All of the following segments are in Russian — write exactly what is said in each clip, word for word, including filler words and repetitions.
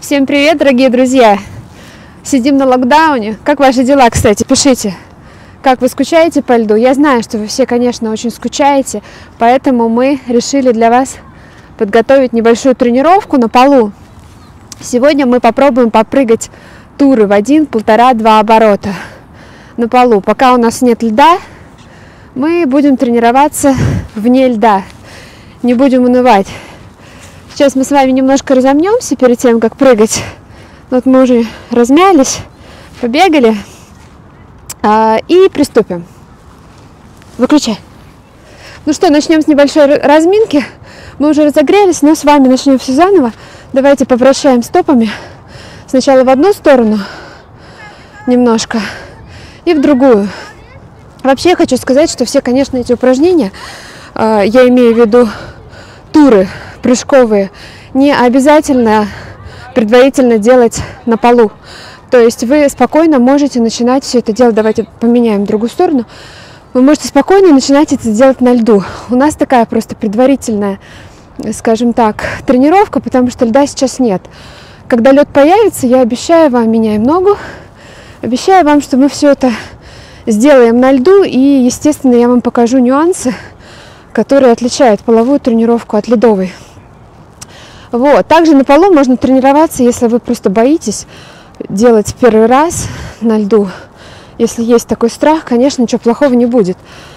Всем привет, дорогие друзья! Сидим на локдауне. Как ваши дела, кстати? Пишите, как вы скучаете по льду. Я знаю, что вы все, конечно, очень скучаете, поэтому мы решили для вас подготовить небольшую тренировку на полу. Сегодня мы попробуем попрыгать туры в один, полтора, два оборота на полу. Пока у нас нет льда, мы будем тренироваться вне льда. Не будем унывать. Сейчас мы с вами немножко разомнемся перед тем, как прыгать. Вот мы уже размялись, побегали. А, и приступим. Выключай. Ну что, начнем с небольшой разминки. Мы уже разогрелись, но с вами начнем все заново. Давайте повращаем стопами. Сначала в одну сторону немножко и в другую. Вообще я хочу сказать, что все, конечно, эти упражнения, а, я имею в виду туры прыжковые, не обязательно предварительно делать на полу. То есть вы спокойно можете начинать все это делать. Давайте поменяем в другую сторону. Вы можете спокойно начинать это делать на льду. У нас такая просто предварительная, скажем так, тренировка, потому что льда сейчас нет. Когда лед появится, я обещаю вам, меняем ногу, обещаю вам, что мы все это сделаем на льду, и, естественно, я вам покажу нюансы, которые отличают половую тренировку от ледовой. Вот. Также на полу можно тренироваться, если вы просто боитесь делать первый раз на льду. Если есть такой страх, конечно, ничего плохого не будет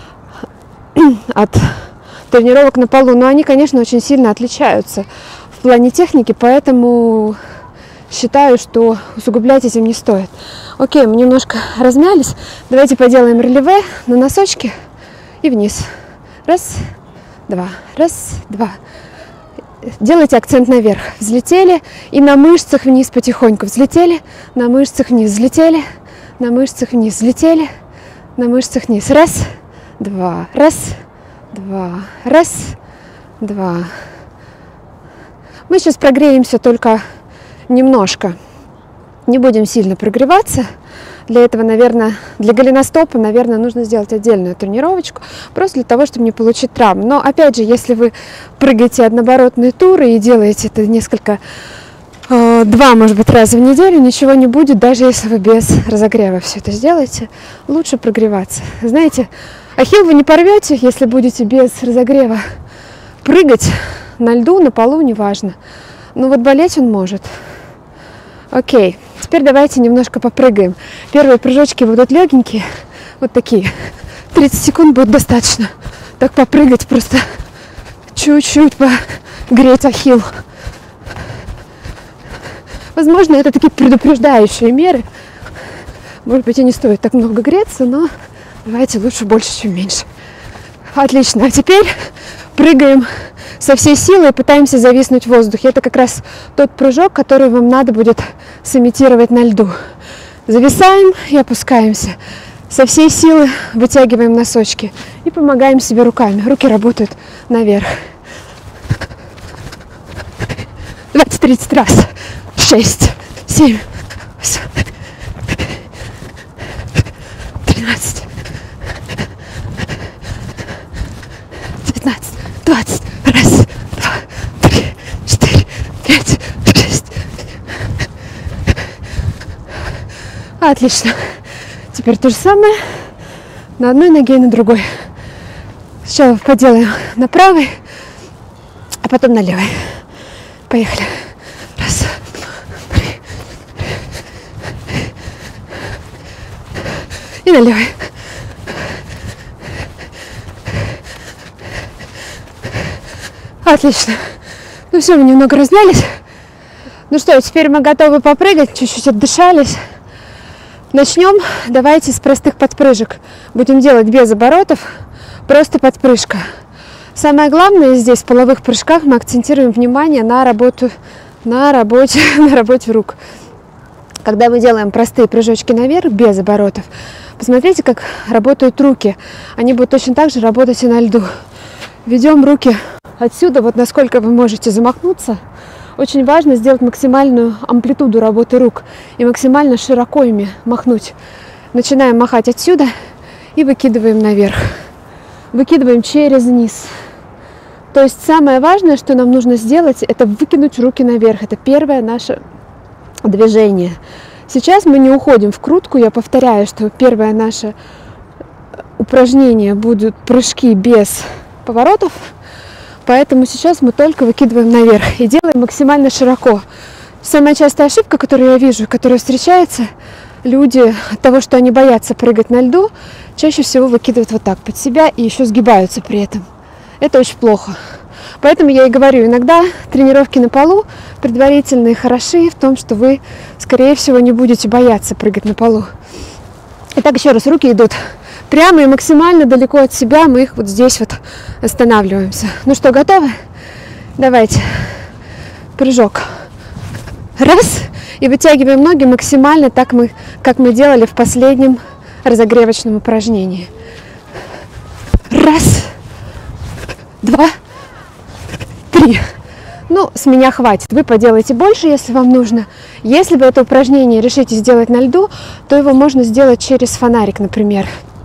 от тренировок на полу. Но они, конечно, очень сильно отличаются в плане техники, поэтому считаю, что усугублять этим не стоит. Окей, мы немножко размялись. Давайте поделаем релеве на носочки и вниз. Раз, два, раз, два. Делайте акцент наверх. Взлетели и на мышцах вниз потихоньку. Взлетели, на мышцах вниз. Взлетели, на мышцах вниз. Взлетели, на мышцах вниз. Раз, два, раз, два, раз, два. Мы сейчас прогреемся только немножко. Не будем сильно прогреваться. Для этого, наверное, для голеностопа, наверное, нужно сделать отдельную тренировочку, просто для того, чтобы не получить травм. Но, опять же, если вы прыгаете однооборотные туры и делаете это несколько, э, два, может быть, раза в неделю, ничего не будет, даже если вы без разогрева все это сделаете. Лучше прогреваться. Знаете, ахилл вы не порвете, если будете без разогрева прыгать на льду, на полу, неважно. Но вот болеть он может. Окей. Теперь давайте немножко попрыгаем. Первые прыжочки будут легенькие, вот такие. тридцать секунд будет достаточно. Так попрыгать, просто чуть-чуть погреть ахилл. Возможно, это такие предупреждающие меры. Может быть, и не стоит так много греться, но давайте лучше больше, чем меньше. Отлично. А теперь прыгаем со всей силы и пытаемся зависнуть в воздухе. Это как раз тот прыжок, который вам надо будет сымитировать на льду. Зависаем и опускаемся. Со всей силы вытягиваем носочки и помогаем себе руками. Руки работают наверх. двадцать-тридцать раз. шесть, семь, тринадцать, девятнадцать, двадцать. Раз, два, три, четыре, пять, шесть. Отлично. Теперь то же самое на одной ноге и на другой. Сначала поделаем на правой, а потом на левой. Поехали. Раз, два, три. И на левой. Отлично. Ну все, мы немного размялись. Ну что, теперь мы готовы попрыгать, чуть-чуть отдышались. Начнем. Давайте с простых подпрыжек. Будем делать без оборотов, просто подпрыжка. Самое главное здесь в половых прыжках мы акцентируем внимание на работу, на работе, на работе рук. Когда мы делаем простые прыжочки наверх без оборотов, посмотрите, как работают руки. Они будут точно так же работать и на льду. Ведем руки отсюда, вот насколько вы можете замахнуться. Очень важно сделать максимальную амплитуду работы рук и максимально широко ими махнуть. Начинаем махать отсюда и выкидываем наверх. Выкидываем через низ. То есть самое важное, что нам нужно сделать, это выкинуть руки наверх. Это первая наша движение. Сейчас мы не уходим в крутку. Я повторяю, что первое наше упражнение будут прыжки без поворотов. Поэтому сейчас мы только выкидываем наверх и делаем максимально широко. Самая частая ошибка, которую я вижу, которая встречается, люди от того, что они боятся прыгать на льду, чаще всего выкидывают вот так под себя и еще сгибаются при этом. Это очень плохо. Поэтому я и говорю, иногда тренировки на полу предварительные хороши в том, что вы, скорее всего, не будете бояться прыгать на полу. Итак, еще раз, руки идут прямо и максимально далеко от себя. Мы их вот здесь вот останавливаемся. Ну что, готовы? Давайте. Прыжок. Раз. И вытягиваем ноги максимально так, мы, как мы делали в последнем разогревочном упражнении. Раз. Два. Три. Ну, с меня хватит. Вы поделайте больше, если вам нужно. Если вы это упражнение решите сделать на льду, то его можно сделать через фонарик, например.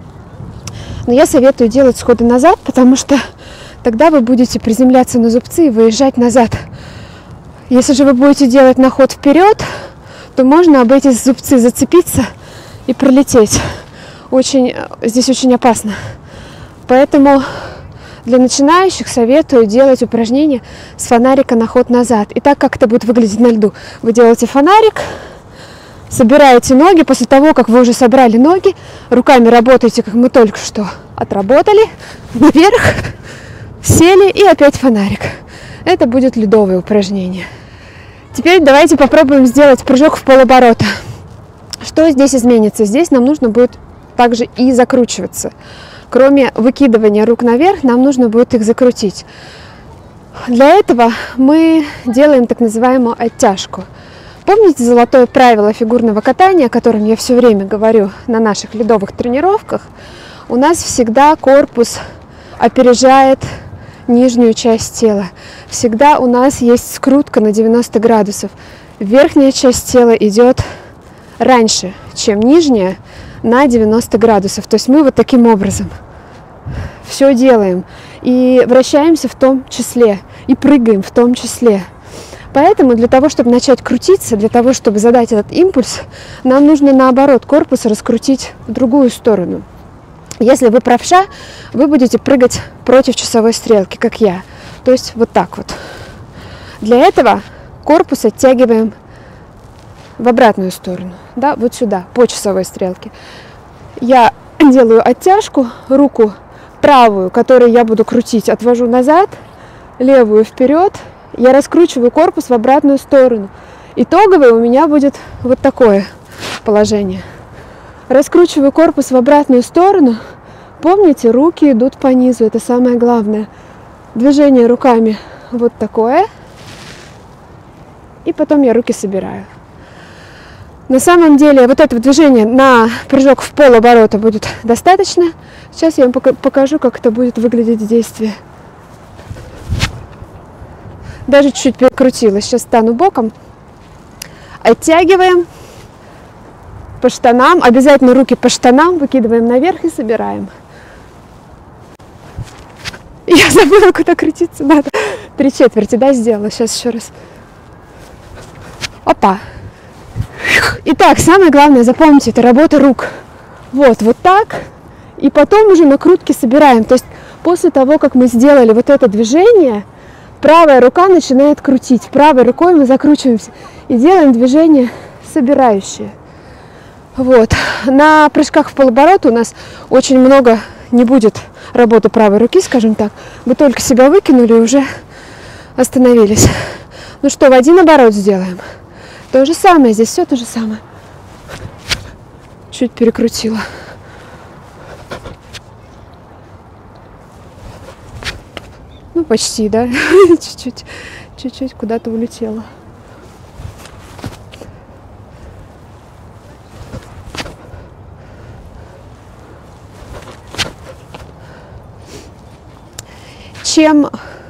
Но я советую делать сходы назад, потому что тогда вы будете приземляться на зубцы и выезжать назад. Если же вы будете делать на ход вперед, то можно об эти зубцы зацепиться и пролететь. Очень, здесь очень опасно. Поэтому для начинающих советую делать упражнения с фонарика на ход назад. И так, как это будет выглядеть на льду. Вы делаете фонарик, собираете ноги. После того, как вы уже собрали ноги, руками работаете, как мы только что отработали. Наверх, сели и опять фонарик. Это будет ледовое упражнение. Теперь давайте попробуем сделать прыжок в полоборота. Что здесь изменится? Здесь нам нужно будет также и закручиваться. Кроме выкидывания рук наверх, нам нужно будет их закрутить. Для этого мы делаем так называемую оттяжку. Помните золотое правило фигурного катания, о котором я все время говорю на наших ледовых тренировках? У нас всегда корпус опережает нижнюю часть тела. Всегда у нас есть скрутка на девяносто градусов. Верхняя часть тела идет раньше, чем нижняя, на девяносто градусов. То есть мы вот таким образом все делаем. И вращаемся в том числе. И прыгаем в том числе. Поэтому для того, чтобы начать крутиться, для того, чтобы задать этот импульс, нам нужно наоборот корпус раскрутить в другую сторону. Если вы правша, вы будете прыгать против часовой стрелки, как я. То есть вот так вот. Для этого корпус оттягиваем в обратную сторону. Да, вот сюда, по часовой стрелке. Я делаю оттяжку, руку правую, которую я буду крутить, отвожу назад, левую вперед. Я раскручиваю корпус в обратную сторону. Итоговое у меня будет вот такое положение. Раскручиваю корпус в обратную сторону. Помните, руки идут по низу. Это самое главное. Движение руками вот такое. И потом я руки собираю. На самом деле вот этого движения на прыжок в полоборота будет достаточно. Сейчас я вам покажу, как это будет выглядеть в действии. Даже чуть-чуть перекрутилась. Сейчас стану боком. Оттягиваем по штанам. Обязательно руки по штанам. Выкидываем наверх и собираем. Я забыла, куда крутиться надо. Три четверти, да, сделала. Сейчас еще раз. Опа. Итак, самое главное, запомните, это работа рук. Вот, вот так. И потом уже накрутки собираем. То есть после того, как мы сделали вот это движение, правая рука начинает крутить. Правой рукой мы закручиваемся и делаем движение собирающее. Вот. На прыжках в полоборот у нас очень много не будет работы правой руки, скажем так. Вы только себя выкинули и уже остановились. Ну что, в один оборот сделаем. То же самое, здесь все то же самое. Чуть перекрутила. Ну, почти, да? Чуть-чуть, чуть-чуть куда-то улетела. Чем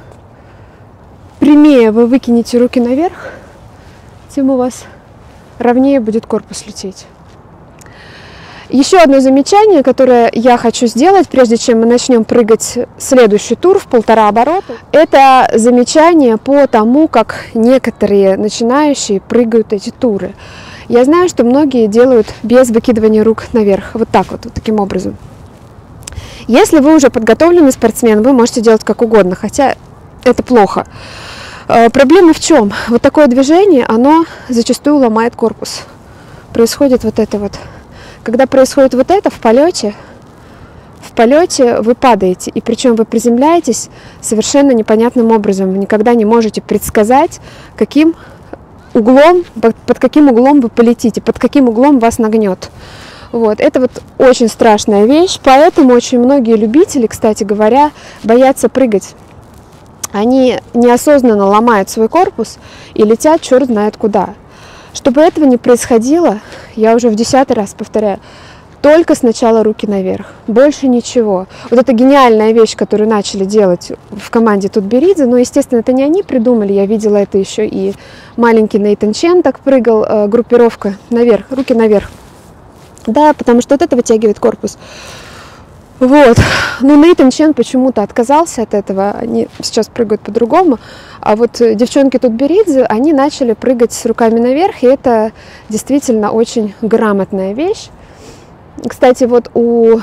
прямее вы выкинете руки наверх, тем у вас ровнее будет корпус лететь. Еще одно замечание, которое я хочу сделать, прежде чем мы начнем прыгать следующий тур в полтора оборота, это замечание по тому, как некоторые начинающие прыгают эти туры. Я знаю, что многие делают без выкидывания рук наверх, вот так вот, вот таким образом. Если вы уже подготовленный спортсмен, вы можете делать как угодно, хотя это плохо. Проблема в чем? Вот такое движение, оно зачастую ломает корпус. Происходит вот это вот. Когда происходит вот это в полете, в полете вы падаете, и причем вы приземляетесь совершенно непонятным образом. Вы никогда не можете предсказать, каким углом, под каким углом вы полетите, под каким углом вас нагнет. Вот. Это вот очень страшная вещь, поэтому очень многие любители, кстати говоря, боятся прыгать. Они неосознанно ломают свой корпус и летят черт знает куда. Чтобы этого не происходило, я уже в десятый раз повторяю, только сначала руки наверх, больше ничего. Вот это гениальная вещь, которую начали делать в команде Тутберидзе, но, естественно, это не они придумали, я видела это еще и маленький Нейтан Чен так прыгал, э, группировка наверх, руки наверх. Да, потому что вот это вытягивает корпус. Вот, но Нейтан Чен почему-то отказался от этого, они сейчас прыгают по-другому, а вот девчонки Тутберидзе, они начали прыгать с руками наверх, и это действительно очень грамотная вещь. Кстати, вот у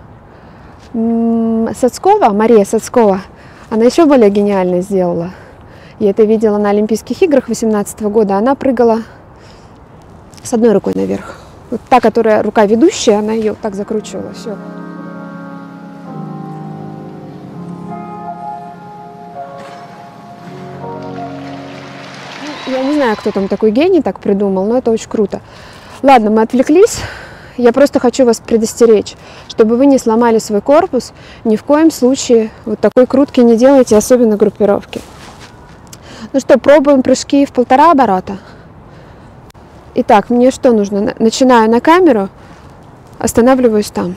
Сацкова, Мария Сацкова, она еще более гениально сделала. Я это видела на Олимпийских играх две тысячи восемнадцатого года, она прыгала с одной рукой наверх. Вот та, которая рука ведущая, она ее так закручивала, все. Я не знаю, кто там такой гений так придумал, но это очень круто. Ладно, мы отвлеклись. Я просто хочу вас предостеречь, чтобы вы не сломали свой корпус, ни в коем случае вот такой крутки не делайте, особенно группировки. Ну что, пробуем прыжки в полтора оборота. Итак, мне что нужно? Начинаю на камеру, останавливаюсь там.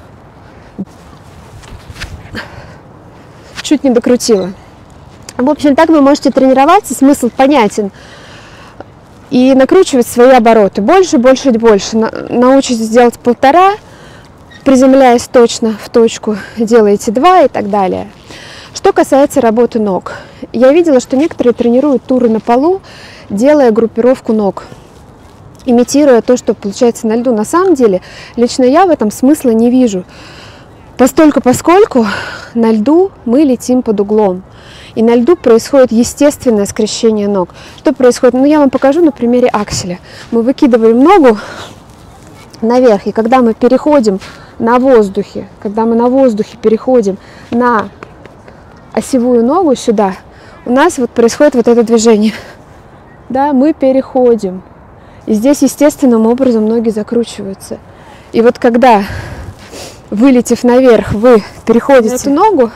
Чуть не докрутила. В общем, так вы можете тренироваться, смысл понятен. И накручивать свои обороты. Больше, больше, больше. Научитесь делать полтора, приземляясь точно в точку, делаете два и так далее. Что касается работы ног. Я видела, что некоторые тренируют туры на полу, делая группировку ног, имитируя то, что получается на льду. На самом деле, лично я в этом смысла не вижу. Постольку, поскольку на льду мы летим под углом. И на льду происходит естественное скрещение ног. Что происходит? Ну, я вам покажу на примере акселя. Мы выкидываем ногу наверх, и когда мы переходим на воздухе, когда мы на воздухе переходим на осевую ногу сюда, у нас вот происходит вот это движение. Да, мы переходим. И здесь естественным образом ноги закручиваются. И вот когда, вылетев наверх, вы переходите эту ногу,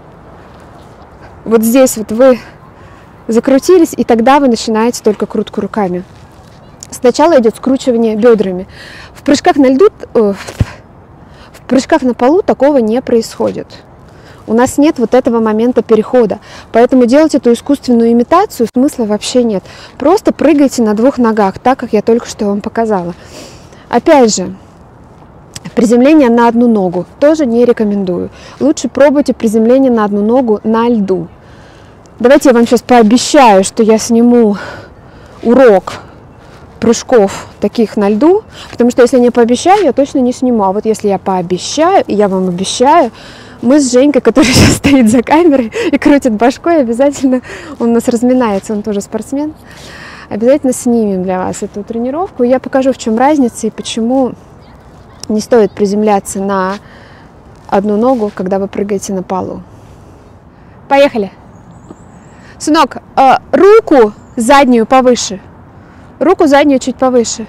вот здесь вот вы закрутились, и тогда вы начинаете только крутку руками. Сначала идет скручивание бедрами. В прыжках на льду, в прыжках на полу такого не происходит. У нас нет вот этого момента перехода. Поэтому делать эту искусственную имитацию смысла вообще нет. Просто прыгайте на двух ногах, так как я только что вам показала. Опять же, приземление на одну ногу тоже не рекомендую. Лучше пробуйте приземление на одну ногу на льду. Давайте я вам сейчас пообещаю, что я сниму урок прыжков таких на льду, потому что если я не пообещаю, я точно не сниму. А вот если я пообещаю, и я вам обещаю, мы с Женькой, который сейчас стоит за камерой и крутит башкой, обязательно, он у нас разминается, он тоже спортсмен, обязательно снимем для вас эту тренировку. Я покажу, в чем разница и почему не стоит приземляться на одну ногу, когда вы прыгаете на полу. Поехали. Сынок, э, руку заднюю повыше. Руку заднюю чуть повыше.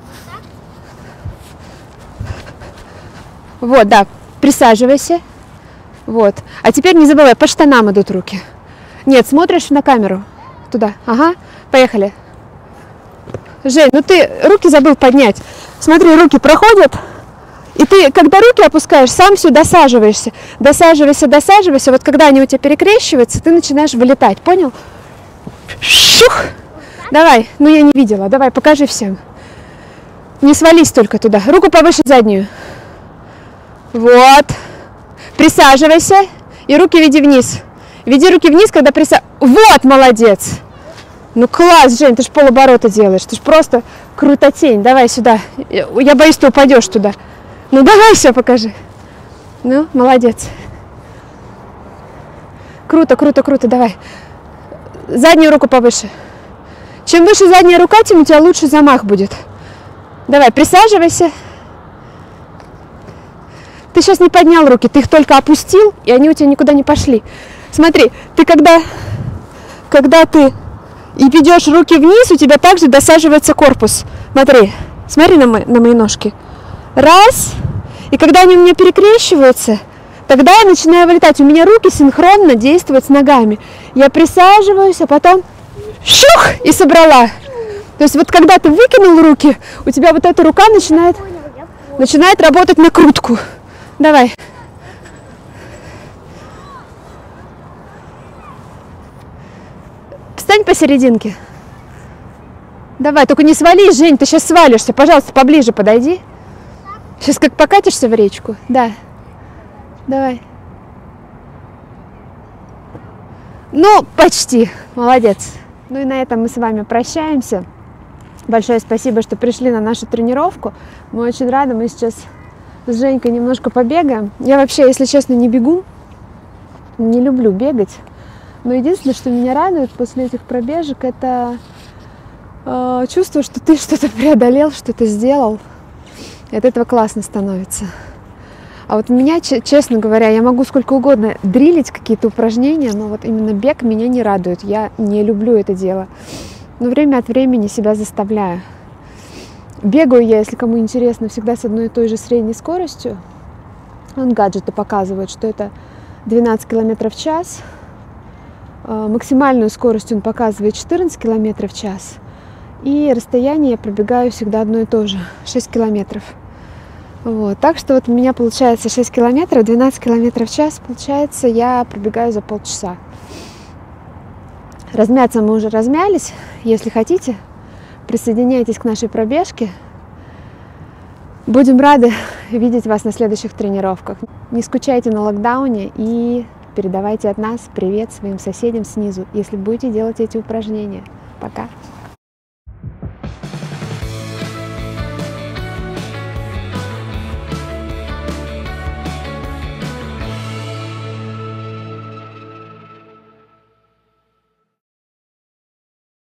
Вот, да, присаживайся. Вот. А теперь не забывай, по штанам идут руки. Нет, смотришь на камеру. Туда. Ага, поехали. Жень, ну ты руки забыл поднять. Смотри, руки проходят. И ты, когда руки опускаешь, сам все досаживаешься. Досаживайся, досаживайся. Вот когда они у тебя перекрещиваются, ты начинаешь вылетать. Понял? Шух! Давай. Ну я не видела. Давай, покажи всем. Не свались только туда. Руку повыше заднюю. Вот. Присаживайся. И руки веди вниз. Веди руки вниз, когда присаживайся. Вот, молодец. Ну класс, Жень, ты ж полоборота делаешь. Ты ж просто крутотень. Давай сюда. Я боюсь, ты упадешь туда. Ну давай все покажи. Ну, молодец. Круто, круто, круто. Давай. Заднюю руку повыше. Чем выше задняя рука, тем у тебя лучше замах будет. Давай, присаживайся. Ты сейчас не поднял руки, ты их только опустил, и они у тебя никуда не пошли. Смотри, ты когда, когда ты и ведешь руки вниз, у тебя также досаживается корпус. Смотри, смотри на мои, на мои ножки. Раз. И когда они у меня перекрещиваются, тогда я начинаю вылетать. У меня руки синхронно действуют с ногами. Я присаживаюсь, а потом щух, и собрала. То есть вот когда ты выкинул руки, у тебя вот эта рука начинает, начинает работать на крутку. Давай. Встань посерединке. Давай, только не свались, Жень, ты сейчас свалишься. Пожалуйста, поближе подойди. Сейчас как покатишься в речку. Да. Давай. Ну, почти. Молодец. Ну и на этом мы с вами прощаемся. Большое спасибо, что пришли на нашу тренировку. Мы очень рады. Мы сейчас с Женькой немножко побегаем. Я вообще, если честно, не бегу. Не люблю бегать. Но единственное, что меня радует после этих пробежек, это э, чувство, что ты что-то преодолел, что-то сделал. И от этого классно становится. А вот меня, честно говоря, я могу сколько угодно дрилить какие-то упражнения, но вот именно бег меня не радует. Я не люблю это дело. Но время от времени себя заставляю. Бегаю я, если кому интересно, всегда с одной и той же средней скоростью. Вон гаджеты показывают, что это двенадцать километров в час. Максимальную скорость он показывает четырнадцать километров в час. И расстояние я пробегаю всегда одно и то же, шесть километров. Вот. Так что вот у меня получается шесть километров, двенадцать километров в час. Получается, я пробегаю за полчаса. Размяться мы уже размялись. Если хотите, присоединяйтесь к нашей пробежке. Будем рады видеть вас на следующих тренировках. Не скучайте на локдауне и передавайте от нас привет своим соседям снизу, если будете делать эти упражнения. Пока!